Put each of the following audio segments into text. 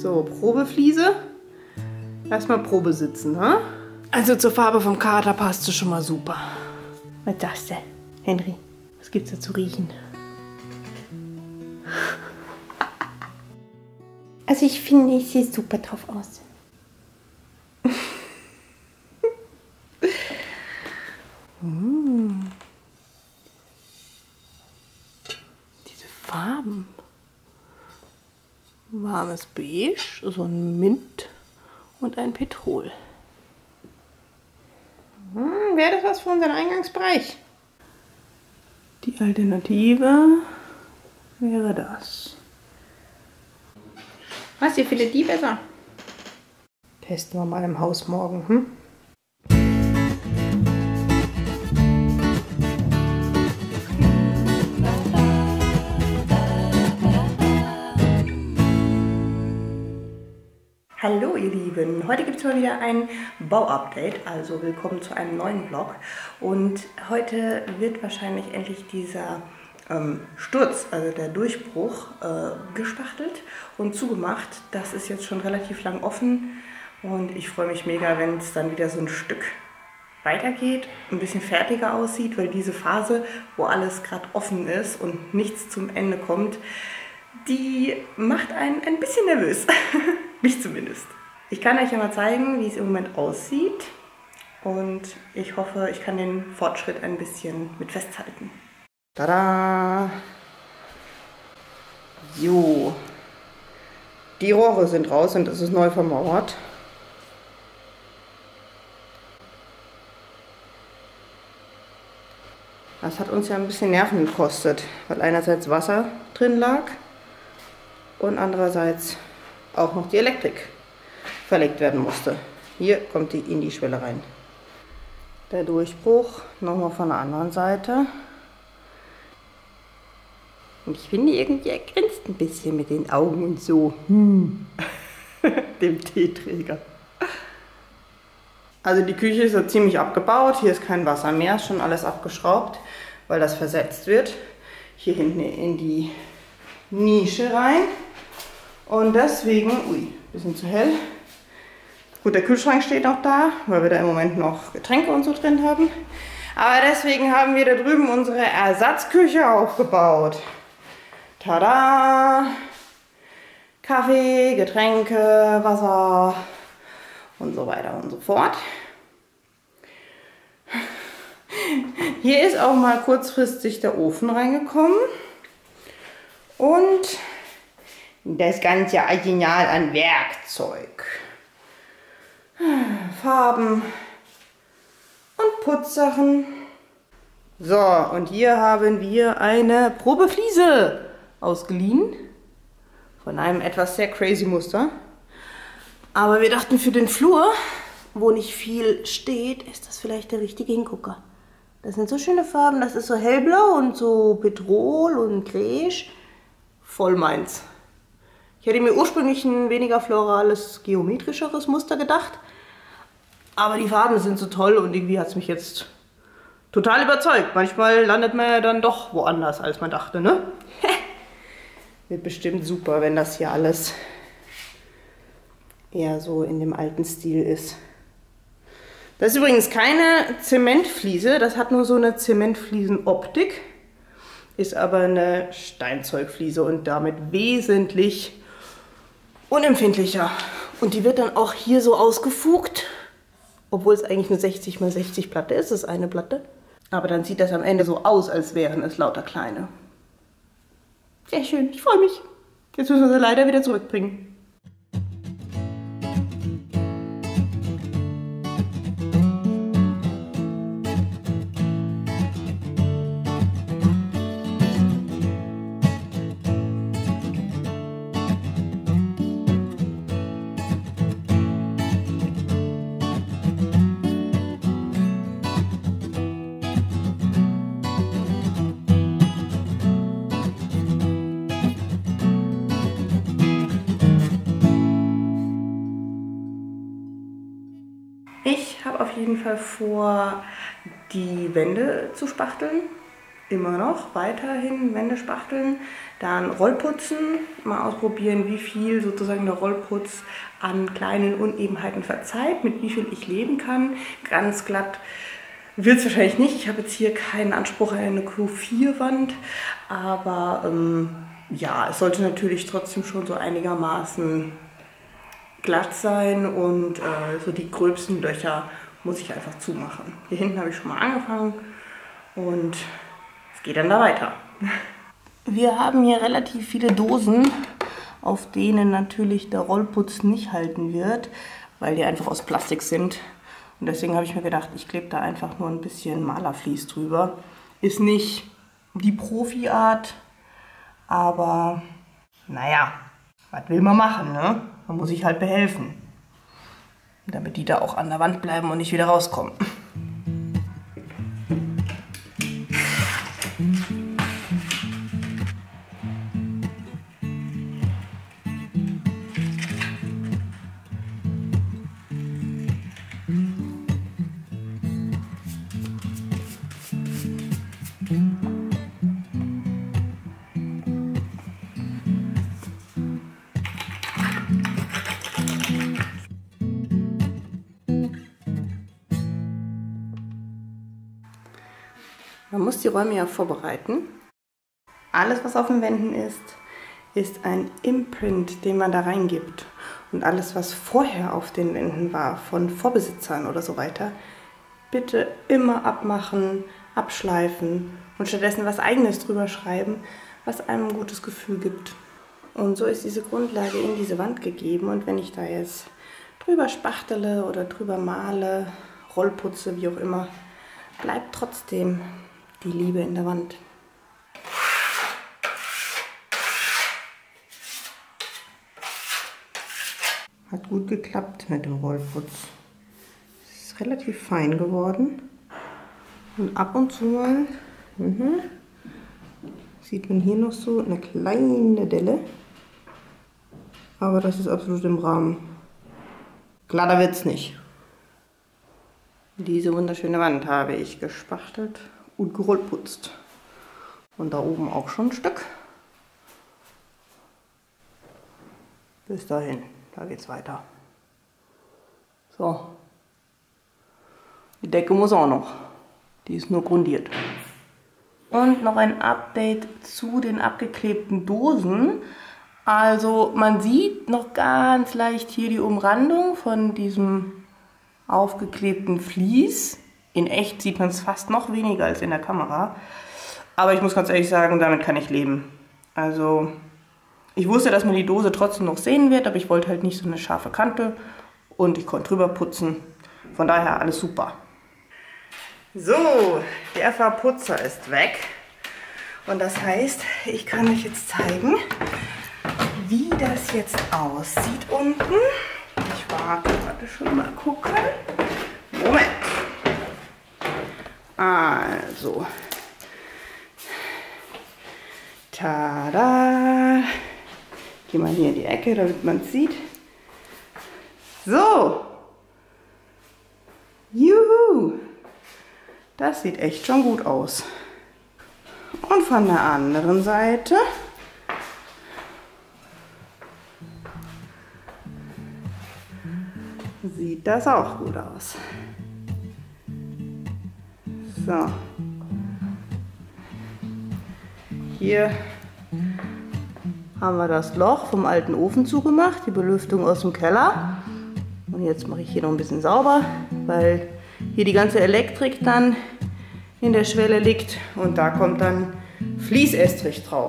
So, Probefliese. Erstmal Probe sitzen, ne? Also zur Farbe vom Kater passt es schon mal super. Was sagst du, Henry? Was gibt's da zu riechen? Also ich finde, ich sehe super drauf aus. Diese Farben. Warmes Beige, so ein Mint und ein Petrol. Wäre das was für unseren Eingangsbereich? Die Alternative wäre das. Was, ihr findet die besser? Testen wir mal im Haus morgen, hm? Hallo ihr Lieben, heute gibt es mal wieder ein Bauupdate, also willkommen zu einem neuen Vlog. Und heute wird wahrscheinlich endlich dieser Sturz, also der Durchbruch, gespachtelt und zugemacht. Das ist jetzt schon relativ lang offen und ich freue mich mega, wenn es dann wieder so ein Stück weitergeht, ein bisschen fertiger aussieht, weil diese Phase, wo alles gerade offen ist und nichts zum Ende kommt, die macht einen ein bisschen nervös. Mich zumindest. Ich kann euch ja mal zeigen, wie es im Moment aussieht. Und ich hoffe, ich kann den Fortschritt ein bisschen mit festhalten. Tada! So. Die Rohre sind raus und es ist neu vermauert. Das hat uns ja ein bisschen Nerven gekostet, weil einerseits Wasser drin lag und andererseits auch noch die Elektrik verlegt werden musste. Hier kommt die in die Schwelle rein. Der Durchbruch nochmal von der anderen Seite. Und ich finde irgendwie, er grinst ein bisschen mit den Augen und so. Dem Teeträger. Also die Küche ist so ziemlich abgebaut. Hier ist kein Wasser mehr, ist schon alles abgeschraubt, weil das versetzt wird. Hier hinten in die Nische rein. Und deswegen, ui, bisschen zu hell. Gut, der Kühlschrank steht noch da, weil wir da im Moment noch Getränke und so drin haben. Aber deswegen haben wir da drüben unsere Ersatzküche aufgebaut. Tada! Kaffee, Getränke, Wasser und so weiter und so fort. Hier ist auch mal kurzfristig der Ofen reingekommen. Und das ganze Arsenal an Werkzeug. Farben und Putzsachen. So, und hier haben wir eine Probefliese ausgeliehen. Von einem etwas sehr crazy Muster. Aber wir dachten, für den Flur, wo nicht viel steht, ist das vielleicht der richtige Hingucker. Das sind so schöne Farben. Das ist so hellblau und so Petrol und Beige. Voll meins. Ich hätte mir ursprünglich ein weniger florales, geometrischeres Muster gedacht. Aber die Farben sind so toll und irgendwie hat es mich jetzt total überzeugt. Manchmal landet man ja dann doch woanders, als man dachte, ne? Wird bestimmt super, wenn das hier alles eher so in dem alten Stil ist. Das ist übrigens keine Zementfliese, das hat nur so eine Zementfliesenoptik. Ist aber eine Steinzeugfliese und damit wesentlich unempfindlicher. Und die wird dann auch hier so ausgefugt, obwohl es eigentlich eine 60 x 60 Platte ist, das ist eine Platte. Aber dann sieht das am Ende so aus, als wären es lauter kleine. Sehr schön, ich freue mich. Jetzt müssen wir sie leider wieder zurückbringen. Ich habe auf jeden Fall vor, die Wände zu spachteln. immer noch weiterhin Wände spachteln. Dann Rollputzen, mal ausprobieren, wie viel sozusagen der Rollputz an kleinen Unebenheiten verzeiht, mit wie viel ich leben kann. Ganz glatt wird es wahrscheinlich nicht. Ich habe jetzt hier keinen Anspruch an eine Q4-Wand, aber ja, es sollte natürlich trotzdem schon so einigermaßen glatt sein und so die gröbsten Löcher muss ich einfach zumachen. Hier hinten habe ich schon mal angefangen und es geht dann da weiter. Wir haben hier relativ viele Dosen, auf denen natürlich der Rollputz nicht halten wird, weil die einfach aus Plastik sind. Und deswegen habe ich mir gedacht, ich klebe da einfach nur ein bisschen Malervlies drüber. Ist nicht die Profi-Art, aber naja, was will man machen, ne? Man muss sich halt behelfen, damit die da auch an der Wand bleiben und nicht wieder rauskommen. Man muss die Räume ja vorbereiten. Alles, was auf den Wänden ist, ist ein Imprint, den man da reingibt. Und alles, was vorher auf den Wänden war, von Vorbesitzern oder so weiter, bitte immer abmachen, abschleifen und stattdessen was Eigenes drüber schreiben, was einem ein gutes Gefühl gibt. Und so ist diese Grundlage in diese Wand gegeben. Und wenn ich da jetzt drüber spachtele oder drüber male, Rollputze, wie auch immer, bleibt trotzdem die Liebe in der Wand. Hat gut geklappt mit dem Rollputz. Es ist relativ fein geworden. Und ab und zu mal sieht man hier noch so eine kleine Delle. Aber das ist absolut im Rahmen. Glatter wird's nicht. Diese wunderschöne Wand habe ich gespachtelt und gerollputzt. Und da oben auch schon ein Stück. Bis dahin, da geht's weiter. So. Die Decke muss auch noch. Die ist nur grundiert. Und noch ein Update zu den abgeklebten Dosen. Also man sieht noch ganz leicht hier die Umrandung von diesem aufgeklebten Vlies. In echt sieht man es fast noch weniger als in der Kamera. Aber ich muss ganz ehrlich sagen, damit kann ich leben. Also ich wusste, dass man die Dose trotzdem noch sehen wird, aber ich wollte halt nicht so eine scharfe Kante. Und ich konnte drüber putzen. Von daher alles super. So, der Verputzer ist weg. Und das heißt, ich kann euch jetzt zeigen, wie das jetzt aussieht unten. Ich warte schon mal gucken. Moment. Also. Tada. Geh mal hier in die Ecke, damit man es sieht. So. Juhu. Das sieht echt schon gut aus. Und von der anderen Seite sieht das auch gut aus. So. Hier haben wir das Loch vom alten Ofen zugemacht, die Belüftung aus dem Keller. Und jetzt mache ich hier noch ein bisschen sauber, weil hier die ganze Elektrik dann in der Schwelle liegt und da kommt dann Fließestrich drauf.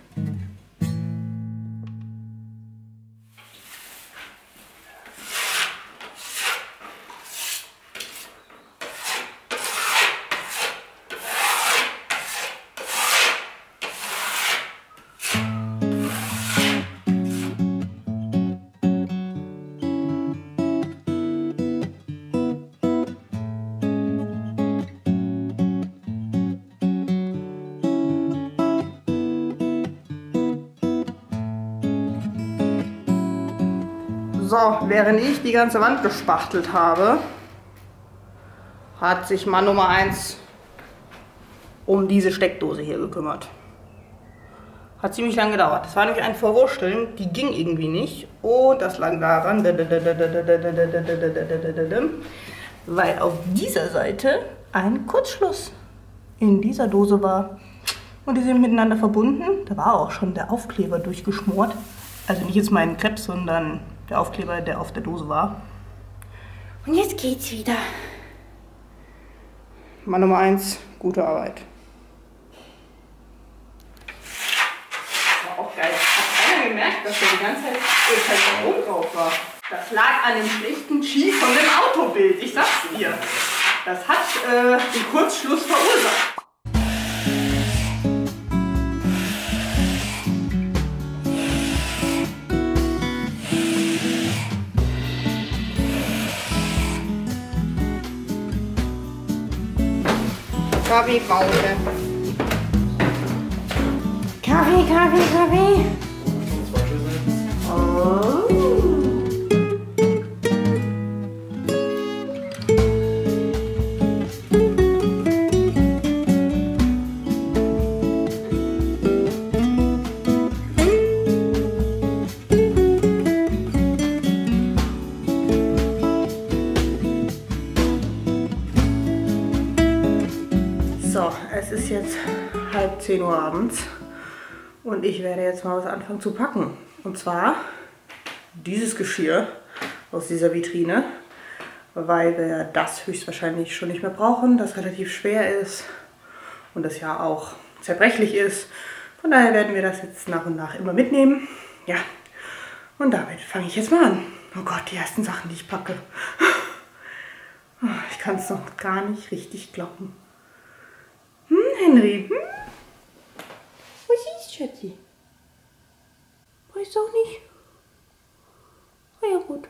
So, während ich die ganze Wand gespachtelt habe, hat sich Mann Nummer 1 um diese Steckdose hier gekümmert. Hat ziemlich lange gedauert. Das war nämlich ein Verwursteln, die ging irgendwie nicht. Und das lag daran, weil auf dieser Seite ein Kurzschluss in dieser Dose war. Und die sind miteinander verbunden. Da war auch schon der Aufkleber durchgeschmort. Also nicht jetzt mein Crepe, sondern der Aufkleber, der auf der Dose war. Und jetzt geht's wieder. Mal Nummer 1, gute Arbeit. War auch geil. Hat keiner gemerkt, dass da die ganze Zeit Ölkalzium drauf war. Das lag an dem schlechten Ski von dem Autobild. Ich sag's dir. Das hat den Kurzschluss verursacht. Kaffee, Pause. Kaffee, Kaffee, Kaffee. Oh. So, es ist jetzt 9:30 Uhr abends und ich werde jetzt mal was anfangen zu packen. Und zwar dieses Geschirr aus dieser Vitrine, weil wir das höchstwahrscheinlich schon nicht mehr brauchen, das relativ schwer ist und das ja auch zerbrechlich ist. Von daher werden wir das jetzt nach und nach immer mitnehmen. Ja, und damit fange ich jetzt mal an. Oh Gott, die ersten Sachen, die ich packe. Ich kann es noch gar nicht richtig glauben. Henry, was ist, Schatzi? Weiß auch nicht. Ah ja, gut.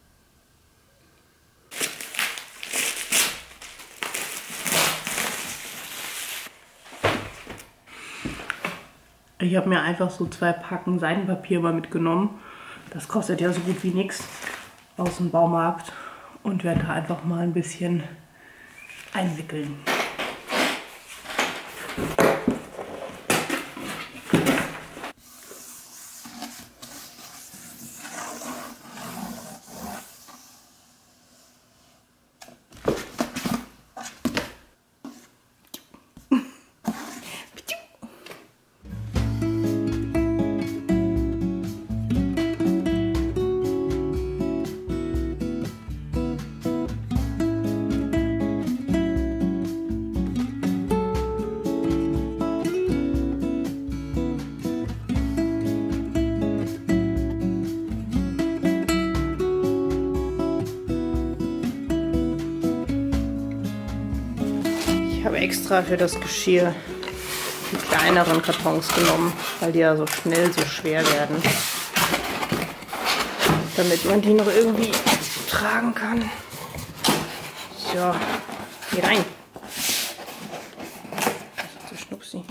Ich habe mir einfach so 2 Packen Seidenpapier mal mitgenommen. Das kostet ja so gut wie nichts aus dem Baumarkt. Und werde da einfach mal ein bisschen einwickeln. Ich habe extra für das Geschirr die kleineren Kartons genommen, weil die ja so schnell so schwer werden. Damit man die noch irgendwie tragen kann. So, hier rein. Das ist so schnupsi.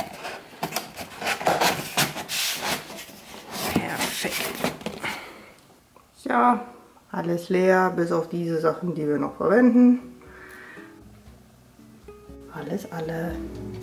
Perfekt. Ja, alles leer, bis auf diese Sachen, die wir noch verwenden. Alles alle.